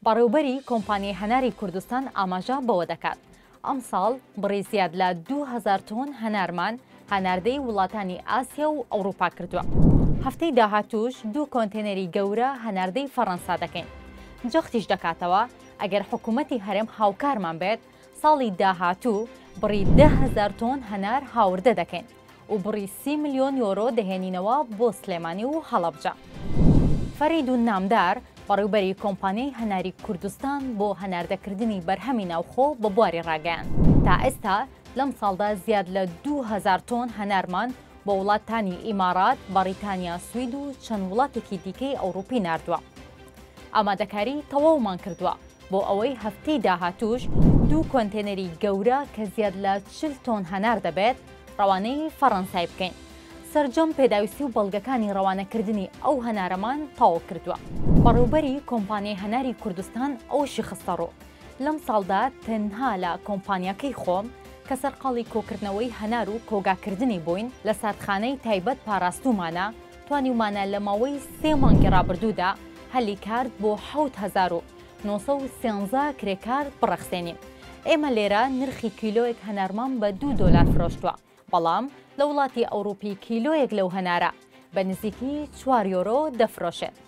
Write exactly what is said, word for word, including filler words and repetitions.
بەڕێوەبەری کۆمپانیای هەناری کوردستان ئاماژە بەوە دەکات ئەم ساڵ بڕی زیاد لە دوو هەزار تۆن هەنارمان هەناردەی وڵاتانی ئاسیا و ئەوروپا کردووە. هەفتەی داهاتووش دوو کۆنتێنەری گەورە هەناردەی فەڕەنسا دەکەین. جەختیش دەکاتەوە ئەگەر حکوومەتی هەرێم هاوکارمان بێت ساڵی داهاتوو بڕی ده هەزار تۆن هەنار هاوردە دەکەین و بڕی سی ملیۆن یۆرۆ دەهێنینەوە بۆ سلێمانی و هەڵەبجە. فەرید و نامدار بەڕێوەبەری کۆمپانیای هەناری کوردستان بۆ هەناردەکردنی بەرهەمی ناوخۆ بە بواری ڕاگەیان. تا ئێستا لەم ساڵدا زیاد لە دوو هەزار تۆن هەنارمان بۆ وڵاتانی ئیمارات، بەریتانیا، سوید و چەند وڵاتێکی دیکەی ئەوروپی ناردووە. ئامادەکاری تەواومان کردووە بۆ ئەوەی هەفتەی داهاتووش دوو کۆنتێنەری گەورە کە زیاد لە چل تۆن هەنار دەبێت ڕەوانەی فەڕەنسای بکەین. سەرجەم پێداویستی و بەڵگەکانی ڕەوانەکردنی ئەو هەنارەمان تەواو کردووە. بەڕێوەبەری کۆمپانیای هەناری کوردستان ئەوشی خستە ڕوو. لەم ساڵدا تەنها لە کۆمپانیاکەی خۆم کە سەرقاڵی کۆکردنەوەی هەنار و کۆگاکردنی بووین لە ساردخانەی تایبەت پاراستومانە توانیمانە لە ماوەی سێ مانگی ڕابردوودا هەلی کارد بۆ حەوت هەزار و نۆ سەد و سێنزە کرێکار بڕەخسێنین. ئێمە لێرە نرخی کیلۆیەک هەنارمان بە دوو دۆلار فرۆشتووە، بەڵام لە وڵاتی ئەوروپی کیلۆیەک لەو هەنارە بە نزیکی چوار یۆرۆ دەفرۆشێت.